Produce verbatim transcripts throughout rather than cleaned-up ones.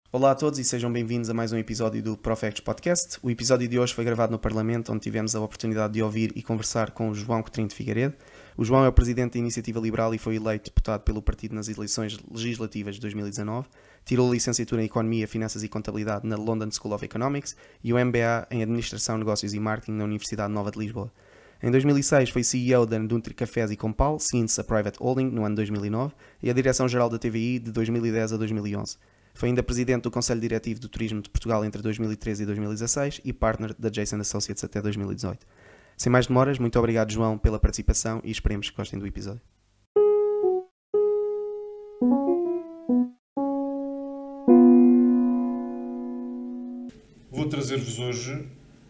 Olá a todos e sejam bem-vindos a mais um episódio do Profects Podcast. O episódio de hoje foi gravado no Parlamento, onde tivemos a oportunidade de ouvir e conversar com o João Coutinho de Figueiredo. O João é o presidente da Iniciativa Liberal e foi eleito deputado pelo partido nas eleições legislativas de dois mil e dezanove. Tirou a licenciatura em Economia, Finanças e Contabilidade na London School of Economics e o M B A em Administração, Negócios e Marketing na Universidade Nova de Lisboa. Em dois mil e seis foi C E O da Nutri Cafés e Compal, seguindo-se a Private Holding no ano dois mil e nove e a Direção-Geral da T V I de dois mil e dez a dois mil e onze. Foi ainda presidente do Conselho Diretivo do Turismo de Portugal entre dois mil e treze e dois mil e dezasseis e partner da Jason Associates até dois mil e dezoito. Sem mais demoras, muito obrigado, João, pela participação e esperemos que gostem do episódio. Vou trazer-vos hoje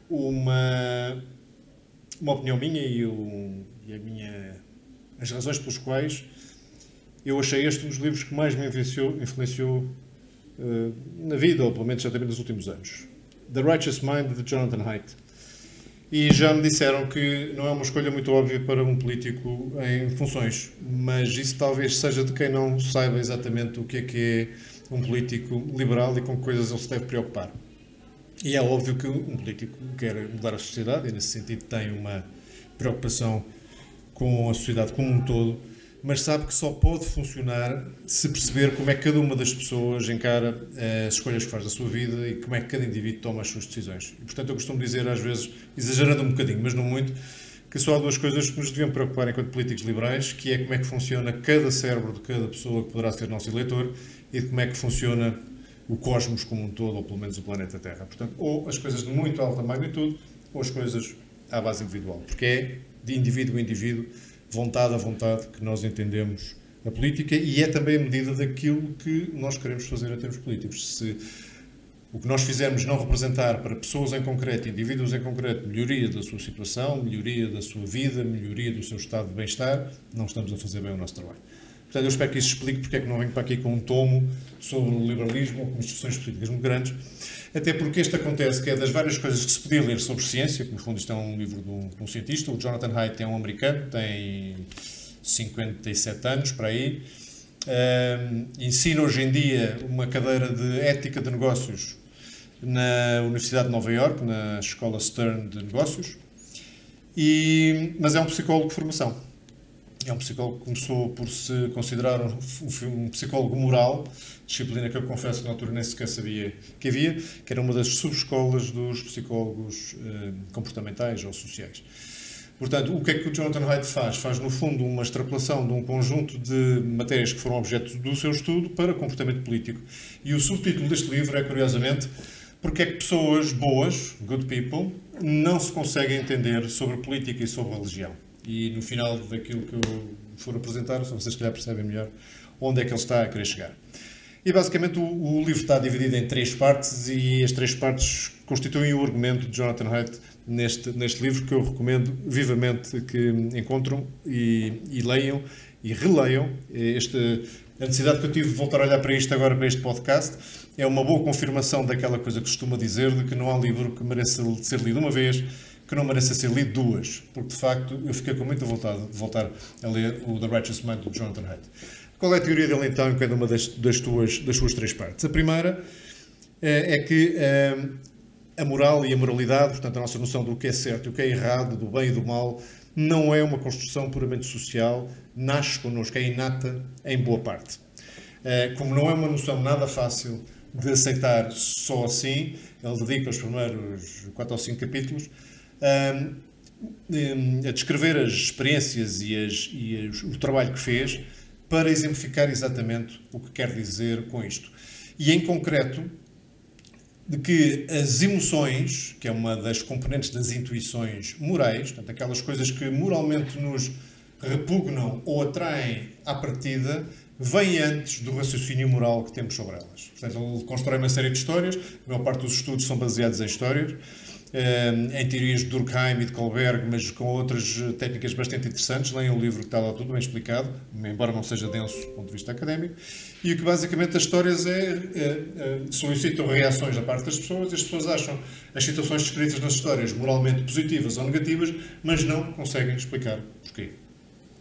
uma, uma opinião minha e, o, e a minha, as razões pelas quais eu achei este um dos livros que mais me influenciou, influenciou uh, na vida, ou pelo menos certamente nos últimos anos. The Righteous Mind, de Jonathan Haidt. E já me disseram que não é uma escolha muito óbvia para um político em funções, mas isso talvez seja de quem não saiba exatamente o que é que é um político liberal e com que coisas ele se deve preocupar. E é óbvio que um político quer mudar a sociedade e, nesse sentido, tem uma preocupação com a sociedade como um todo, mas sabe que só pode funcionar se perceber como é que cada uma das pessoas encara as escolhas que faz da sua vida e como é que cada indivíduo toma as suas decisões. E, portanto, eu costumo dizer, às vezes, exagerando um bocadinho, mas não muito, que só há duas coisas que nos deviam preocupar enquanto políticos liberais, que é como é que funciona cada cérebro de cada pessoa que poderá ser nosso eleitor e de como é que funciona o cosmos como um todo, ou pelo menos o planeta Terra. Portanto, ou as coisas de muito alta magnitude, ou as coisas à base individual. Porque é de indivíduo a indivíduo, vontade a vontade, que nós entendemos a política e é também a medida daquilo que nós queremos fazer em termos políticos. Se o que nós fizermos não representar para pessoas em concreto, indivíduos em concreto, melhoria da sua situação, melhoria da sua vida, melhoria do seu estado de bem-estar, não estamos a fazer bem o nosso trabalho. Portanto, eu espero que isso explique porque é que não venho para aqui com um tomo sobre o liberalismo ou com instituições políticas muito grandes, até porque isto acontece que é das várias coisas que se podia ler sobre ciência, que no fundo isto é um livro de um, de um cientista, o Jonathan Haidt é um americano, tem cinquenta e sete anos, para aí, um, ensina hoje em dia uma cadeira de ética de negócios na Universidade de Nova Iorque, na Escola Stern de Negócios, e, mas é um psicólogo de formação. É um psicólogo que começou por se considerar um, um psicólogo moral, disciplina que eu confesso que na altura nem sequer sabia que havia, que era uma das subescolas dos psicólogos eh, comportamentais ou sociais. Portanto, o que é que o Jonathan Haidt faz? Faz, no fundo, uma extrapolação de um conjunto de matérias que foram objeto do seu estudo para comportamento político. E o subtítulo deste livro é, curiosamente, porque é que pessoas boas, good people, não se conseguem entender sobre política e sobre religião. E no final daquilo que eu for apresentar, só vocês que já percebem melhor onde é que ele está a querer chegar. E basicamente o, o livro está dividido em três partes e as três partes constituem o argumento de Jonathan Haidt neste, neste livro, que eu recomendo vivamente que encontram e, e leiam e releiam. Este, a necessidade que eu tive de voltar a olhar para isto agora, para este podcast, é uma boa confirmação daquela coisa que costuma dizer, de que não há livro que mereça ser lido uma vez, que não mereça ser lido duas, porque de facto eu fiquei com muita vontade de voltar a ler o The Righteous Mind do Jonathan Haidt. Qual é a teoria dele então em cada uma das, das, tuas, das suas três partes? A primeira é, é que é, a moral e a moralidade, portanto a nossa noção do que é certo e o que é errado, do bem e do mal, não é uma construção puramente social, nasce connosco, é inata em boa parte. É, como não é uma noção nada fácil de aceitar só assim, ele dedica os primeiros quatro ou cinco capítulos a descrever as experiências e, as, e as, o trabalho que fez para exemplificar exatamente o que quer dizer com isto. E em concreto, de que as emoções, que é uma das componentes das intuições morais, portanto, aquelas coisas que moralmente nos repugnam ou atraem à partida, vem antes do raciocínio moral que temos sobre elas. Portanto, ele constrói uma série de histórias, a maior parte dos estudos são baseados em histórias, em teorias de Durkheim e de Kohlberg, mas com outras técnicas bastante interessantes. Leiam o livro que está lá tudo bem explicado, embora não seja denso do ponto de vista académico, e o que basicamente as histórias é, é, é, solicitam reações da parte das pessoas, e as pessoas acham as situações descritas nas histórias moralmente positivas ou negativas, mas não conseguem explicar porquê.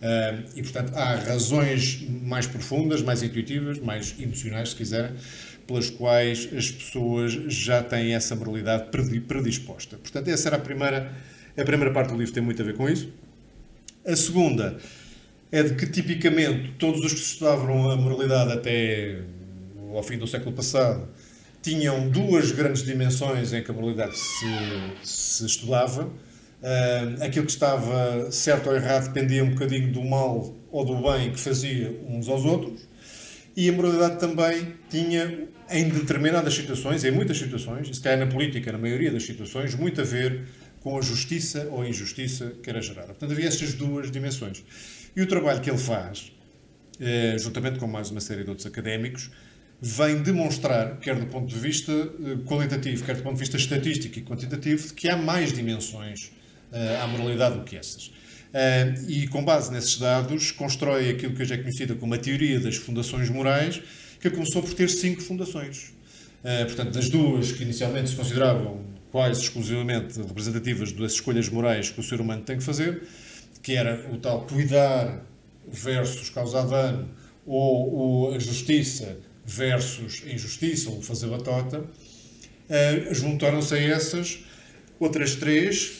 Uh, e, portanto, há razões mais profundas, mais intuitivas, mais emocionais, se quiserem, pelas quais as pessoas já têm essa moralidade predisposta. Portanto, essa era a primeira, a primeira parte do livro, tem muito a ver com isso. A segunda é de que, tipicamente, todos os que estudavam a moralidade até ao fim do século passado tinham duas grandes dimensões em que a moralidade se, se estudava. Uh, aquilo que estava certo ou errado dependia um bocadinho do mal ou do bem que fazia uns aos outros, e a moralidade também tinha, em determinadas situações, em muitas situações, e se calhar na política, na maioria das situações, muito a ver com a justiça ou a injustiça que era gerada. Portanto, havia estas duas dimensões. E o trabalho que ele faz, uh, juntamente com mais uma série de outros académicos, vem demonstrar, quer do ponto de vista qualitativo, quer do ponto de vista estatístico e quantitativo, que há mais dimensões à moralidade do que essas. E, com base nesses dados, constrói aquilo que hoje é conhecida como a teoria das fundações morais, que começou por ter cinco fundações. Portanto, das duas que inicialmente se consideravam quase exclusivamente representativas das escolhas morais que o ser humano tem que fazer, que era o tal cuidar versus causar dano, ou a justiça versus a injustiça, ou fazer batota, juntaram-se a essas outras três,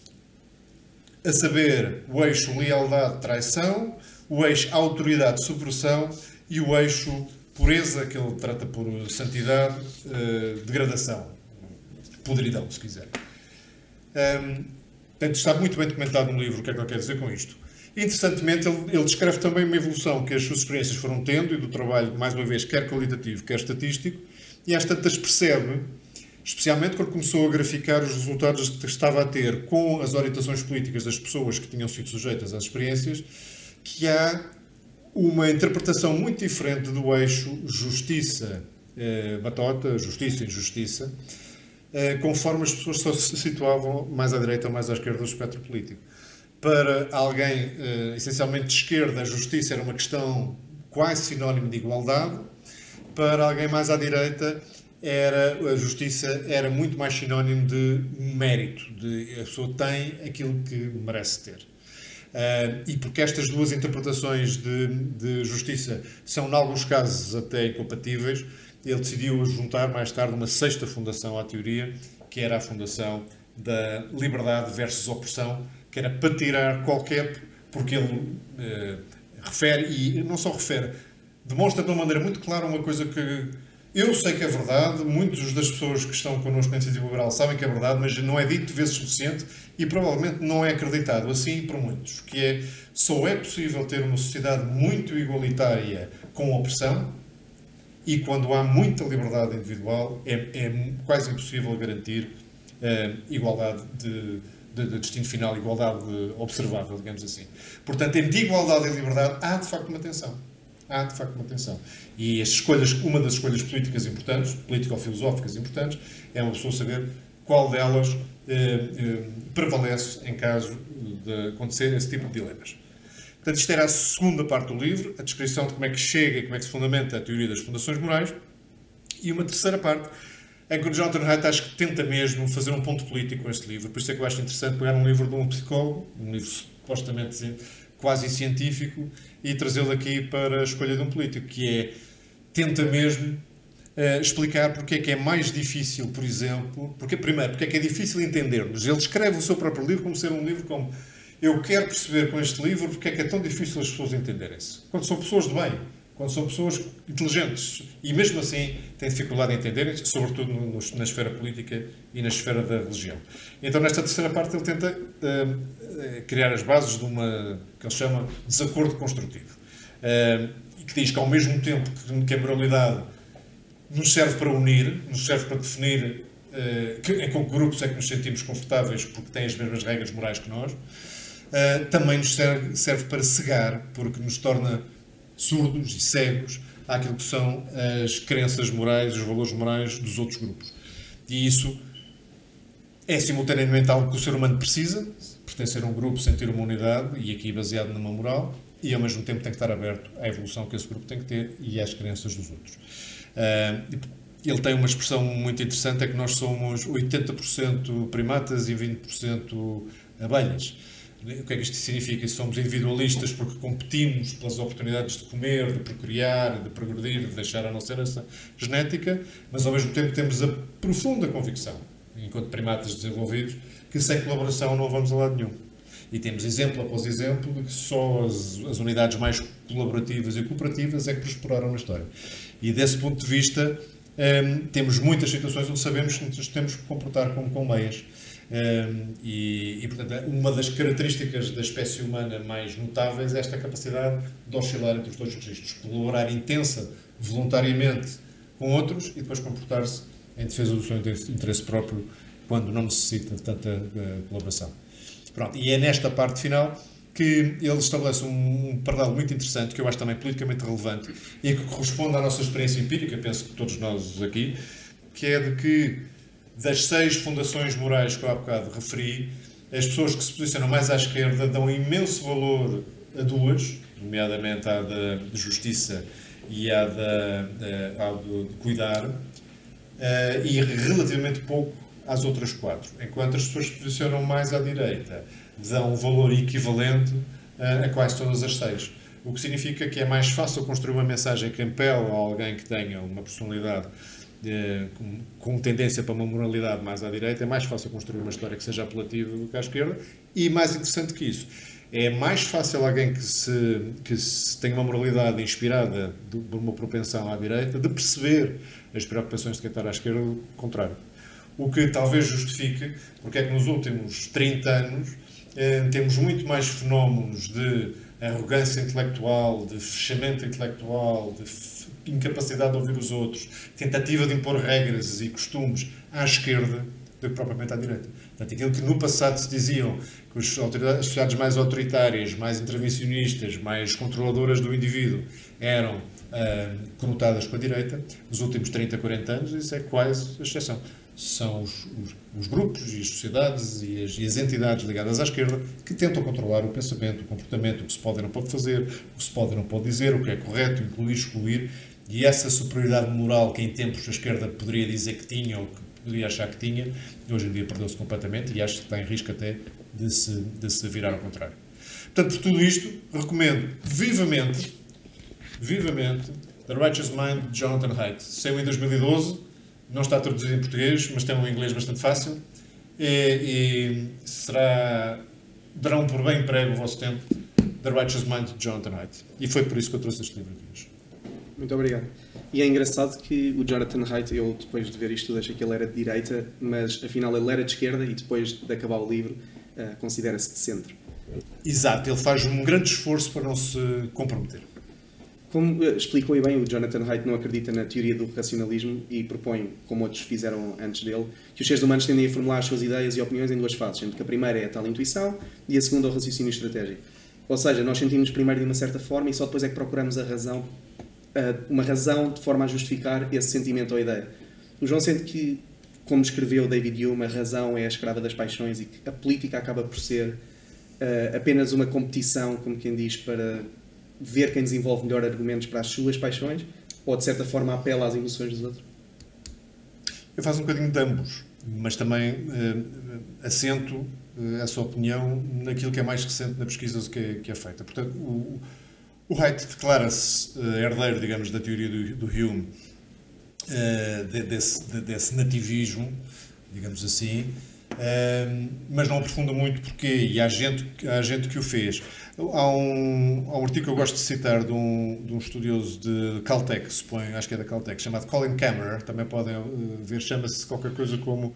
a saber, o eixo lealdade-traição, o eixo autoridade-supressão e o eixo pureza, que ele trata por santidade-degradação, podridão, se quiser. Um, portanto, está muito bem documentado no livro o que é que ele quer dizer com isto. Interessantemente, ele, ele descreve também uma evolução que as suas experiências foram tendo e do trabalho, mais uma vez, quer qualitativo, quer estatístico, e às tantas percebe, especialmente quando começou a graficar os resultados que estava a ter com as orientações políticas das pessoas que tinham sido sujeitas às experiências, que há uma interpretação muito diferente do eixo justiça-batota, justiça-injustiça, eh, conforme as pessoas só se situavam mais à direita ou mais à esquerda do espectro político. Para alguém eh, essencialmente de esquerda, a justiça era uma questão quase sinónimo de igualdade. Para alguém mais à direita, era, a justiça era muito mais sinónimo de mérito, de a pessoa tem aquilo que merece ter. Uh, e porque estas duas interpretações de, de justiça são, em alguns casos, até incompatíveis, ele decidiu juntar mais tarde uma sexta fundação à teoria, que era a fundação da liberdade versus opressão, que era para tirar qualquer... porque ele uh, refere, e não só refere, demonstra de uma maneira muito clara uma coisa que eu sei que é verdade, muitas das pessoas que estão connosco na iniciativa liberal sabem que é verdade, mas não é dito vezes suficiente e provavelmente não é acreditado assim por muitos, que é, só é possível ter uma sociedade muito igualitária com opressão, e quando há muita liberdade individual é, é quase impossível garantir uh, igualdade de, de, de destino final, igualdade observável, digamos assim. Portanto, entre igualdade e liberdade há de facto uma tensão. Há, de facto, uma tensão. E as escolhas, uma das escolhas políticas importantes, político-filosóficas importantes, é uma pessoa saber qual delas eh, eh, prevalece em caso de acontecer esse tipo de dilemas. Portanto, isto era a segunda parte do livro, a descrição de como é que chega e como é que se fundamenta a teoria das fundações morais. E uma terceira parte, em que o Jonathan Haidt acho que tenta mesmo fazer um ponto político com este livro. Por isso é que eu acho interessante pegar um livro de um psicólogo, um livro supostamente quase científico, e trazê-lo aqui para a escolha de um político, que é, tenta mesmo uh, explicar porque é que é mais difícil, por exemplo, porque, primeiro, porque é que é difícil entender-nos. Ele escreve o seu próprio livro como ser um livro como, eu quero perceber com este livro porque é que é tão difícil as pessoas entenderem-se. Quando são pessoas de bem, quando são pessoas inteligentes, e mesmo assim têm dificuldade em entenderem-se, sobretudo no, no, na esfera política e na esfera da religião. Então, nesta terceira parte, ele tenta uh, criar as bases de uma, que ele chama, desacordo construtivo. Uh, e que diz que, ao mesmo tempo que a moralidade nos serve para unir, nos serve para definir uh, que, em que grupos é que nos sentimos confortáveis porque têm as mesmas regras morais que nós, uh, também nos serve, serve para cegar, porque nos torna surdos e cegos àquilo que são as crenças morais, os valores morais dos outros grupos. E isso é simultaneamente algo que o ser humano precisa, pertencer a um grupo, sentir uma unidade, e aqui baseado numa moral, e ao mesmo tempo tem que estar aberto à evolução que esse grupo tem que ter e às crenças dos outros. Ele tem uma expressão muito interessante, é que nós somos oitenta por cento primatas e vinte por cento abelhas. O que é que isto significa? Somos individualistas porque competimos pelas oportunidades de comer, de procriar, de progredir, de deixar a nossa herança genética, mas ao mesmo tempo temos a profunda convicção, enquanto primatas desenvolvidos, que sem colaboração não vamos a lado nenhum. E temos exemplo após exemplo de que só as, as unidades mais colaborativas e cooperativas é que prosperaram na história. E desse ponto de vista, um, temos muitas situações onde sabemos que nos temos que comportar como colmeias. Um, e, e, portanto, uma das características da espécie humana mais notáveis é esta capacidade de oscilar entre os dois registros, colaborar intensa, voluntariamente com outros e depois comportar-se em defesa do seu interesse próprio quando não necessita de tanta uh, colaboração. Pronto, e é nesta parte final que ele estabelece um, um paralelo muito interessante, que eu acho também politicamente relevante e que corresponde à nossa experiência empírica, penso que todos nós aqui, que é de que das seis fundações morais que eu há bocado referi, as pessoas que se posicionam mais à esquerda dão imenso valor a duas, nomeadamente à da justiça e à da, da, à do, de cuidar, uh, e relativamente pouco às outras quatro. Enquanto as pessoas que se posicionam mais à direita dão um valor equivalente uh, a quase todas as seis. O que significa que é mais fácil construir uma mensagem que apela a alguém que tenha uma personalidade Com, com tendência para uma moralidade mais à direita, é mais fácil construir uma história que seja apelativa do que à esquerda, e mais interessante que isso, é mais fácil alguém que, se, que se tenha uma moralidade inspirada por uma propensão à direita, de perceber as preocupações de quem está à esquerda, do contrário. O que talvez justifique porque é que nos últimos trinta anos eh, temos muito mais fenómenos de arrogância intelectual, de fechamento intelectual, de incapacidade de ouvir os outros, tentativa de impor regras e costumes à esquerda do que propriamente à direita. Portanto, aquilo que no passado se diziam que as sociedades mais autoritárias, mais intervencionistas, mais controladoras do indivíduo eram uh, conotadas com a direita, nos últimos trinta, quarenta anos, isso é quase a exceção. São os, os, os grupos e as sociedades e as, e as entidades ligadas à esquerda que tentam controlar o pensamento, o comportamento, o que se pode e não pode fazer, o que se pode e não pode dizer, o que é correto, incluir, excluir. E essa superioridade moral que em tempos a esquerda poderia dizer que tinha ou que poderia achar que tinha, hoje em dia perdeu-se completamente e acho que está em risco até de se, de se virar ao contrário. Portanto, por tudo isto, recomendo vivamente, vivamente, The Righteous Mind de Jonathan Haidt. Saiu em dois mil e doze, não está traduzido em português, mas tem um inglês bastante fácil e, e será, darão por bem emprego o vosso tempo, The Righteous Mind de Jonathan Haidt. E foi por isso que eu trouxe este livro aqui hoje. Muito obrigado. E é engraçado que o Jonathan Haidt, eu depois de ver isto tudo achei que ele era de direita, mas afinal ele era de esquerda e depois de acabar o livro uh, considera-se de centro. Exato, ele faz um grande esforço para não se comprometer. Como uh, explicou e bem, o Jonathan Haidt não acredita na teoria do racionalismo e propõe, como outros fizeram antes dele, que os seres humanos tendem a formular as suas ideias e opiniões em duas fases, sendo que a primeira é a tal intuição e a segunda é o raciocínio estratégico. Ou seja, nós sentimos primeiro de uma certa forma e só depois é que procuramos a razão, uma razão de forma a justificar esse sentimento ou ideia. O João sente que, como escreveu David Hume, a razão é a escrava das paixões e que a política acaba por ser uh, apenas uma competição, como quem diz, para ver quem desenvolve melhor argumentos para as suas paixões, ou de certa forma apela às emoções dos outros? Eu faço um bocadinho de ambos, mas também uh, assento uh, essa opinião naquilo que é mais recente na pesquisa que é, que é feita. Portanto, o O Haidt declara-se uh, herdeiro, digamos, da teoria do, do Hume, uh, de, desse, de, desse nativismo, digamos assim, uh, mas não aprofunda muito porquê, e há gente, há gente que o fez. Há um, há um artigo que eu gosto de citar de um, de um estudioso de Caltech, suponho, acho que é da Caltech, chamado Colin Cameron, também podem uh, ver, chama-se qualquer coisa como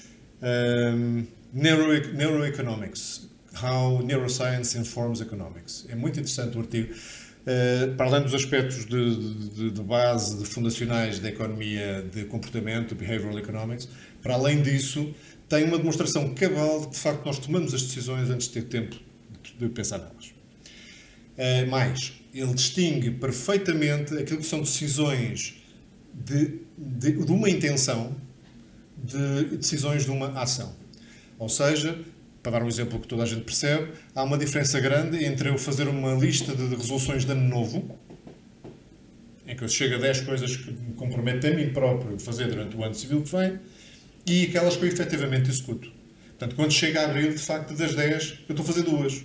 um, Neuro, Neuroeconomics. How Neuroscience Informs Economics. É muito interessante o artigo. Uh, para além dos aspectos de, de, de base, de fundacionais da economia de comportamento, Behavioral Economics, para além disso, tem uma demonstração cabal de que, de facto, nós tomamos as decisões antes de ter tempo de, de pensar nelas. Uh, mais, ele distingue perfeitamente aquilo que são decisões de, de, de uma intenção de decisões de uma ação. Ou seja, para dar um exemplo que toda a gente percebe, há uma diferença grande entre eu fazer uma lista de resoluções de ano novo, em que eu chego a dez coisas que me comprometo a mim próprio a fazer durante o ano civil que vem, e aquelas que eu efetivamente executo. Portanto, quando chega a abril, de facto, das dez, eu estou a fazer duas.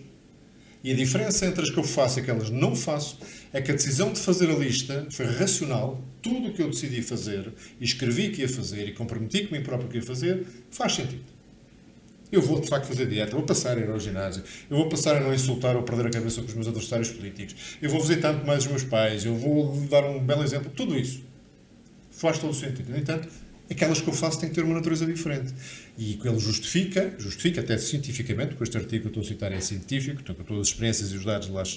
E a diferença entre as que eu faço e aquelas não faço é que a decisão de fazer a lista foi racional. Tudo o que eu decidi fazer e escrevi que ia fazer e comprometi comigo próprio que ia fazer, faz sentido. Eu vou, de facto, fazer dieta, eu vou passar a ir ao ginásio, eu vou passar a não insultar ou perder a cabeça com os meus adversários políticos, eu vou visitar muito mais os meus pais, eu vou dar um belo exemplo. Tudo isso faz todo o sentido. No entanto, aquelas que eu faço têm que ter uma natureza diferente. E ele justifica, justifica até cientificamente, porque este artigo que eu estou a citar é científico, portanto, com todas as experiências e os dados lá,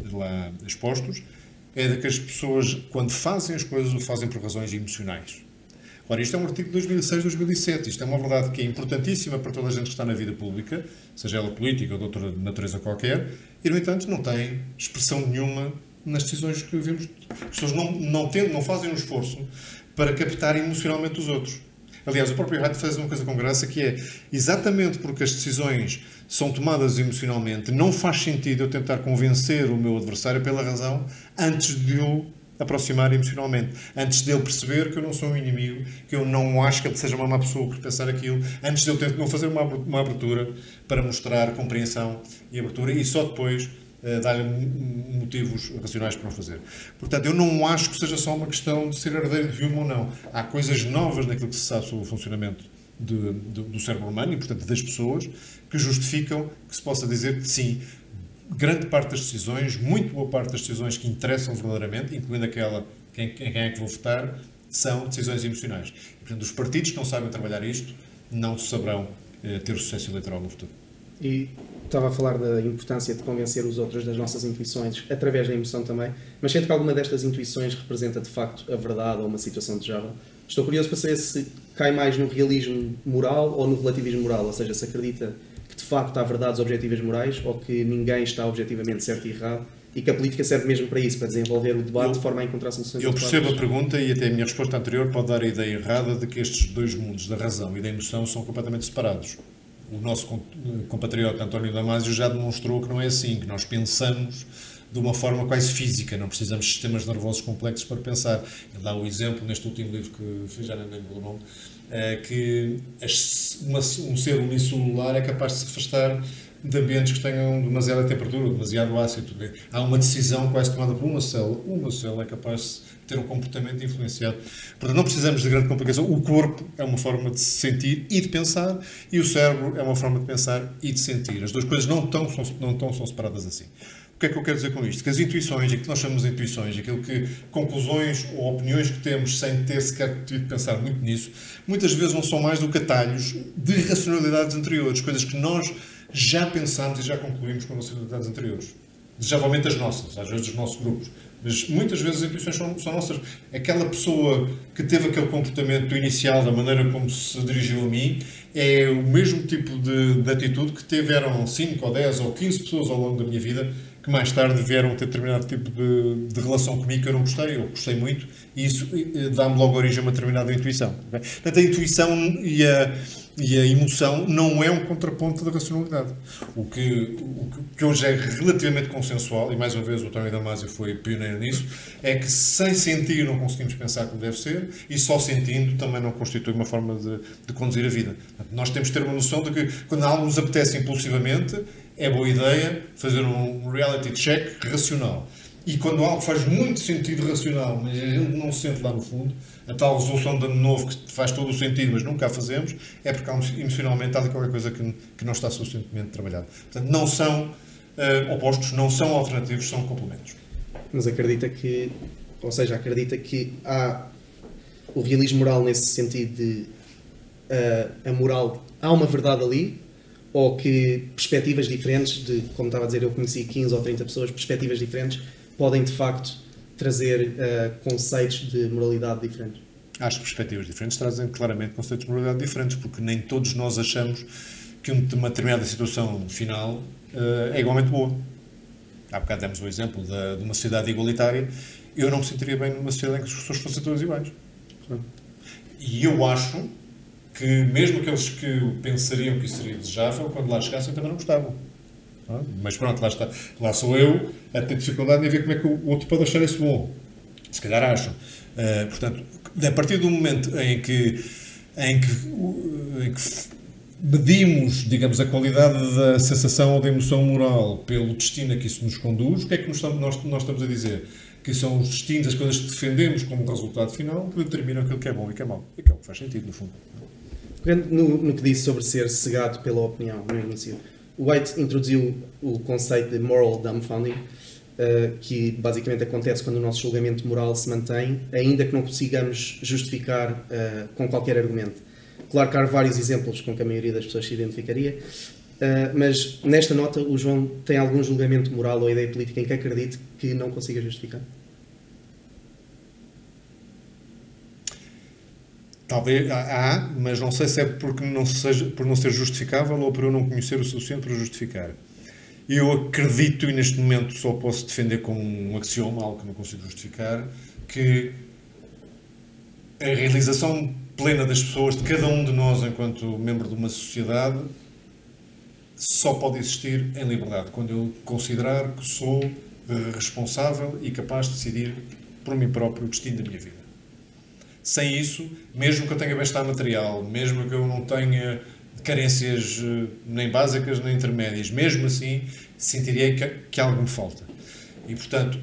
lá expostos, é de que as pessoas, quando fazem as coisas, o fazem por razões emocionais. Ora, isto é um artigo de dois mil e seis, dois mil e sete. Isto é uma verdade que é importantíssima para toda a gente que está na vida pública, seja ela política ou de outra natureza qualquer, e, no entanto, não tem expressão nenhuma nas decisões que vimos. As pessoas não, não, têm, não fazem um esforço para captar emocionalmente os outros. Aliás, o próprio Reich faz uma coisa com graça, que é, exatamente porque as decisões são tomadas emocionalmente, não faz sentido eu tentar convencer o meu adversário pela razão antes de o aproximar emocionalmente, antes dele perceber que eu não sou um inimigo, que eu não acho que ele seja uma má pessoa por pensar aquilo, antes de eu tentar não fazer uma, uma abertura para mostrar compreensão e abertura, e só depois uh, dar-lhe motivos racionais para o fazer. Portanto, eu não acho que seja só uma questão de ser herdeiro de Hume ou não. Há coisas novas naquilo que se sabe sobre o funcionamento de, de, do cérebro humano e, portanto, das pessoas, que justificam que se possa dizer que sim, grande parte das decisões, muito boa parte das decisões que interessam verdadeiramente, incluindo aquela em quem, quem é que vou votar, são decisões emocionais. E, portanto, os partidos que não sabem trabalhar isto não saberão eh, ter sucesso eleitoral no futuro. E estava a falar da importância de convencer os outros das nossas intuições, através da emoção também, mas sente que alguma destas intuições representa de facto a verdade ou uma situação desejável? Estou curioso para saber se cai mais no realismo moral ou no relativismo moral, ou seja, se acredita que de facto há verdades objetivas morais ou que ninguém está objetivamente certo e errado e que a política serve mesmo para isso, para desenvolver o debate eu, de forma a encontrar soluções. Eu percebo a pergunta e até a minha resposta anterior pode dar a ideia errada de que estes dois mundos, da razão e da emoção, são completamente separados. O nosso compatriota António Damasio já demonstrou que não é assim, que nós pensamos de uma forma quase física, não precisamos de sistemas nervosos complexos para pensar. Ele dá o exemplo, neste último livro que fiz, já não lembro o nome, que uma, um ser unicelular é capaz de se afastar de ambientes que tenham demasiada temperatura, demasiado ácido. Há uma decisão quase tomada por uma célula. Uma célula é capaz de ter um comportamento influenciado. Portanto, não precisamos de grande complicação. O corpo é uma forma de sentir e de pensar, e o cérebro é uma forma de pensar e de sentir. As duas coisas não estão, são, não estão são separadas assim. O que é que eu quero dizer com isto? Que as intuições, aquilo que nós chamamos de intuições, aquilo que conclusões ou opiniões que temos sem ter sequer tido de pensar muito nisso, muitas vezes não são mais do que atalhos de racionalidades anteriores, coisas que nós já pensámos e já concluímos com racionalidades anteriores. Desejavelmente as nossas, às vezes dos nossos grupos. Mas muitas vezes as intuições são, são nossas. Aquela pessoa que teve aquele comportamento inicial, da maneira como se dirigiu a mim, é o mesmo tipo de, de atitude que tiveram cinco ou dez ou quinze pessoas ao longo da minha vida que mais tarde vieram ter determinado tipo de, de relação comigo que eu não gostei, ou gostei muito, e isso dá-me logo origem a uma determinada intuição. Portanto, a intuição e a, e a emoção não é um contraponto da racionalidade. O que, o que hoje é relativamente consensual, e mais uma vez o António Damasio foi pioneiro nisso, é que sem sentir não conseguimos pensar como deve ser, e só sentindo também não constitui uma forma de, de conduzir a vida. Portanto, nós temos de ter uma noção de que quando algo nos apetece impulsivamente, é boa ideia fazer um reality check racional. E quando algo faz muito sentido racional, mas a gente não se sente lá no fundo, a tal resolução de ano novo que faz todo o sentido, mas nunca a fazemos, é porque emocionalmente há qualquer coisa que, que não está suficientemente trabalhada. Portanto, não são uh, opostos, não são alternativos, são complementos. Mas acredita que, ou seja, acredita que há o realismo moral nesse sentido de uh, a moral, há uma verdade ali, ou que perspectivas diferentes, de, como estava a dizer, eu conheci quinze ou trinta pessoas, perspectivas diferentes, podem de facto trazer uh, conceitos de moralidade diferentes? As perspectivas diferentes trazem claramente conceitos de moralidade diferentes, porque nem todos nós achamos que uma determinada situação final uh, é igualmente boa. Há bocado demos o exemplo da, de uma sociedade igualitária. Eu não me sentiria bem numa sociedade em que as pessoas fossem todas iguais. Claro. E eu acho que mesmo aqueles que pensariam que isso seria desejável, quando lá chegassem também não gostavam. Mas pronto, lá está. Lá sou eu a ter dificuldade em ver como é que o outro pode achar isso bom. Se calhar acham. Uh, portanto, a partir do momento em que, em que, em que medimos, digamos, a qualidade da sensação ou da emoção moral pelo destino a que isso nos conduz, o que é que nós, nós, nós estamos a dizer? Que são os destinos, as coisas que defendemos como resultado final, que determinam aquilo que é bom e que é mau. E que é o que faz sentido, no fundo. No, no que disse sobre ser cegado pela opinião no início, White introduziu o conceito de moral dumbfounding, uh, que basicamente acontece quando o nosso julgamento moral se mantém, ainda que não consigamos justificar uh, com qualquer argumento. Claro que há vários exemplos com que a maioria das pessoas se identificaria, uh, mas nesta nota o João tem algum julgamento moral ou ideia política em que acredite que não consiga justificar? Talvez há, mas não sei se é porque não seja, por não ser justificável ou por eu não conhecer o suficiente para justificar. Eu acredito, e neste momento só posso defender como um axioma, algo que não consigo justificar, que a realização plena das pessoas, de cada um de nós enquanto membro de uma sociedade, só pode existir em liberdade, quando eu considerar que sou responsável e capaz de decidir por mim próprio o destino da minha vida. Sem isso, mesmo que eu tenha bem-estar material, mesmo que eu não tenha carências nem básicas nem intermédias, mesmo assim, sentiria que, que algo me falta. E, portanto,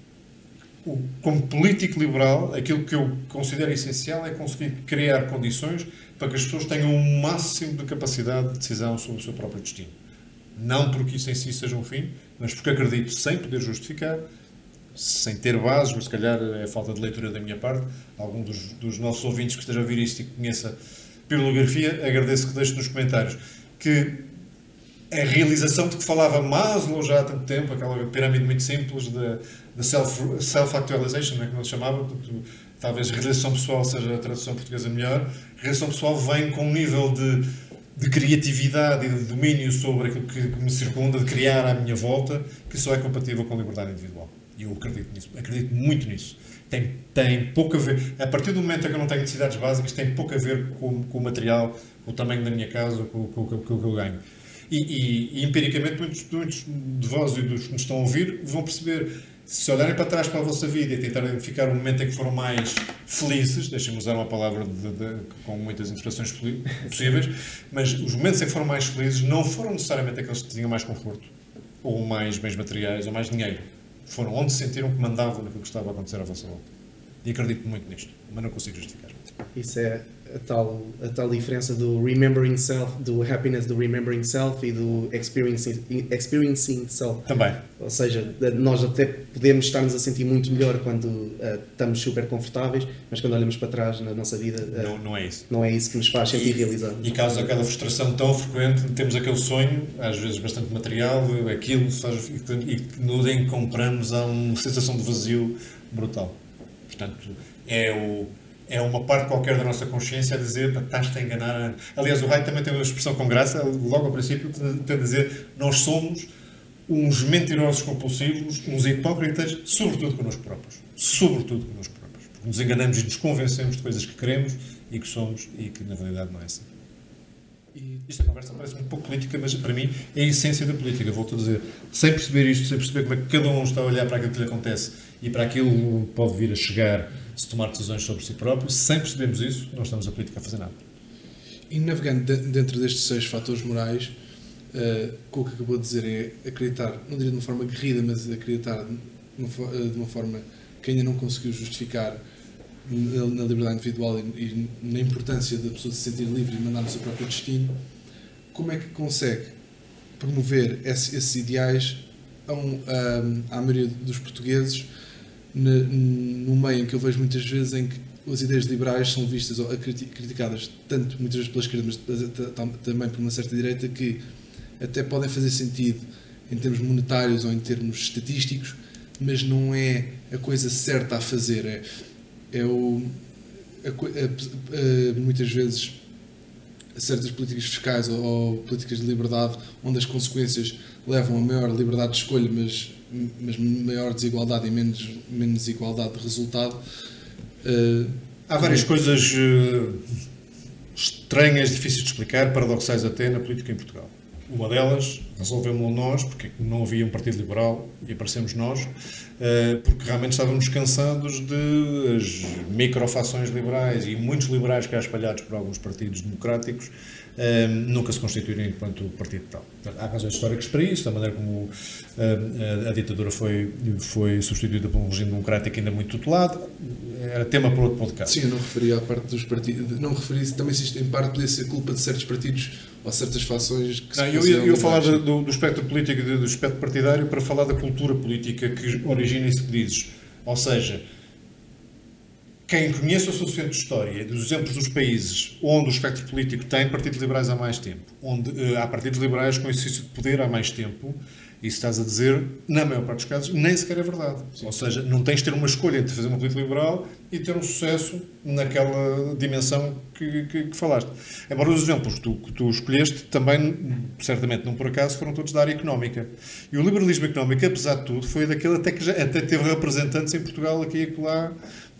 o, como político liberal, aquilo que eu considero essencial é conseguir criar condições para que as pessoas tenham o máximo de capacidade de decisão sobre o seu próprio destino. Não porque isso em si seja um fim, mas porque acredito, sem poder justificar, sem ter bases, mas se calhar é falta de leitura da minha parte, algum dos, dos nossos ouvintes que esteja a ouvir isto e que conheça bibliografia, agradeço que deixe nos comentários que a realização de que falava Maslow já há tanto tempo, aquela pirâmide muito simples da self, self-actualization, não é que nós chamava, porque, talvez realização pessoal seja a tradução portuguesa melhor, realização pessoal vem com um nível de, de criatividade e de domínio sobre aquilo que, que me circunda, de criar à minha volta, que só é compatível com a liberdade individual. E eu acredito nisso, acredito muito nisso. Tem, tem pouco a ver, a partir do momento em que eu não tenho necessidades básicas, tem pouco a ver com, com o material, com o tamanho da minha casa, com, com, com, com o que eu ganho. E, e, e empiricamente, muitos, muitos de vós e dos que nos estão a ouvir vão perceber, se olharem para trás para a vossa vida e tentarem identificar o momento em que foram mais felizes, deixem-me usar uma palavra de, de, com muitas interpretações possíveis, mas os momentos em que foram mais felizes não foram necessariamente aqueles que tinham mais conforto, ou mais bens materiais, ou mais dinheiro. Foram onde se sentiram que mandavam naquilo que estava a acontecer à vossa volta. E acredito muito nisto, mas não consigo justificar. Isso é a tal, a tal diferença do remembering self, do happiness do remembering self e do experiencing, experiencing self. Também. Ou seja, nós até podemos estar-nos a sentir muito melhor quando uh, estamos super confortáveis, mas quando olhamos para trás na nossa vida, uh, não, não é isso. Não é isso que nos faz sentir e, realizados. E causa aquela frustração tão frequente, temos aquele sonho, às vezes bastante material, aquilo faz, e que no dia em que compramos há uma sensação de vazio brutal. Portanto, é, o, é uma parte qualquer da nossa consciência a dizer, estás-te a enganar. Aliás, o Rai também tem uma expressão com graça, logo ao princípio, tem a dizer, nós somos uns mentirosos compulsivos, uns hipócritas, sobretudo connosco próprios. Sobretudo connosco próprios. Porque nos enganamos e nos convencemos de coisas que queremos e que somos e que na realidade não é assim. E esta conversa parece um pouco política, mas para mim é a essência da política, volto a dizer. Sem perceber isto, sem perceber como é que cada um está a olhar para aquilo que lhe acontece e para aquilo que pode vir a chegar se tomar decisões sobre si próprio, sem percebermos isso, não estamos a política a fazer nada. E navegando dentro destes seis fatores morais, uh, o que acabou de dizer é acreditar, não diria de uma forma guerrida, mas acreditar de uma, de uma forma que ainda não conseguiu justificar na, na liberdade individual e, e na importância da pessoa se sentir livre e mandar no seu próprio destino. Como é que consegue promover esse, esses ideais a um, a, à maioria dos portugueses no, no meio em que eu vejo muitas vezes em que as ideias liberais são vistas ou criticadas tanto muitas vezes pela esquerda, mas também por uma certa direita, que até podem fazer sentido em termos monetários ou em termos estatísticos, mas não é a coisa certa a fazer. É, é o, a, a, a, muitas vezes certas políticas fiscais ou, ou políticas de liberdade onde as consequências levam a maior liberdade de escolha, mas, mas maior desigualdade e menos, menos igualdade de resultado. Uh, Há várias coisas uh, estranhas, difíceis de explicar, paradoxais até, na política em Portugal. Uma delas, resolvemos nós, porque não havia um Partido Liberal e aparecemos nós, porque realmente estávamos cansados de as microfações liberais e muitos liberais que há espalhados por alguns partidos democráticos nunca se constituírem enquanto partido tal. Há razões históricas para isso, da maneira como a, a, a ditadura foi, foi substituída por um regime democrático ainda muito tutelado, era tema para outro podcast. Sim, eu não referi à parte dos partidos, não referi também se isto em parte podia ser culpa de certos partidos ou certas fações que não, se eu ia, eu ia falar do, do espectro político e do espectro partidário para falar da cultura política que origina isso que dizes. Ou seja, quem conhece o suficiente história dos exemplos dos países onde o espectro político tem partidos liberais há mais tempo, onde uh, há partidos liberais com exercício de poder há mais tempo, isso estás a dizer, na maior parte dos casos, nem sequer é verdade. Sim. Ou seja, não tens de ter uma escolha entre fazer uma política liberal e ter um sucesso naquela dimensão que, que, que falaste. Embora os exemplos que tu, que tu escolheste também, certamente não por acaso, foram todos da área económica. E o liberalismo económico, apesar de tudo, foi daquele até que já, até teve representantes em Portugal, aqui e acolá,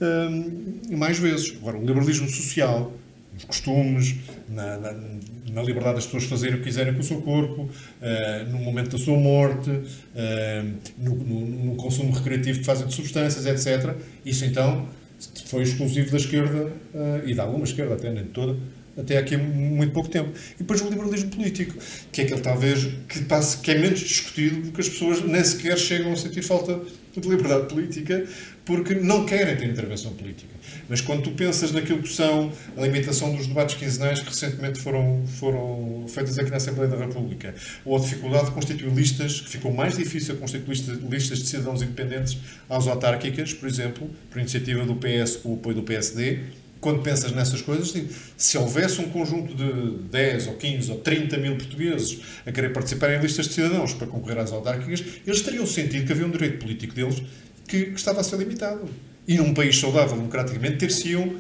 hum, mais vezes. Agora, o liberalismo social, nos costumes, na, na, na liberdade das pessoas fazerem o que quiserem com o seu corpo, uh, no momento da sua morte, uh, no, no, no consumo recreativo que fazem de substâncias, etcétera. Isso, então, foi exclusivo da esquerda, uh, e de alguma esquerda até, nem de toda, até aqui há muito pouco tempo. E depois o liberalismo político, que é aquele, talvez, que, passa, que é menos discutido, porque as pessoas nem sequer chegam a sentir falta de liberdade política, porque não querem ter intervenção política. Mas quando tu pensas naquilo que são a limitação dos debates quinzenais que recentemente foram, foram feitos aqui na Assembleia da República, ou a dificuldade de constituir listas, que ficou mais difícil constituir listas, listas de cidadãos independentes às autárquicas, por exemplo, por iniciativa do P S com o apoio do P S D, quando pensas nessas coisas, se houvesse um conjunto de dez ou quinze ou trinta mil portugueses a querer participar em listas de cidadãos para concorrer às autárquicas, eles teriam sentido que havia um direito político deles que, que estava a ser limitado. E num país saudável, democraticamente, ter-se-iam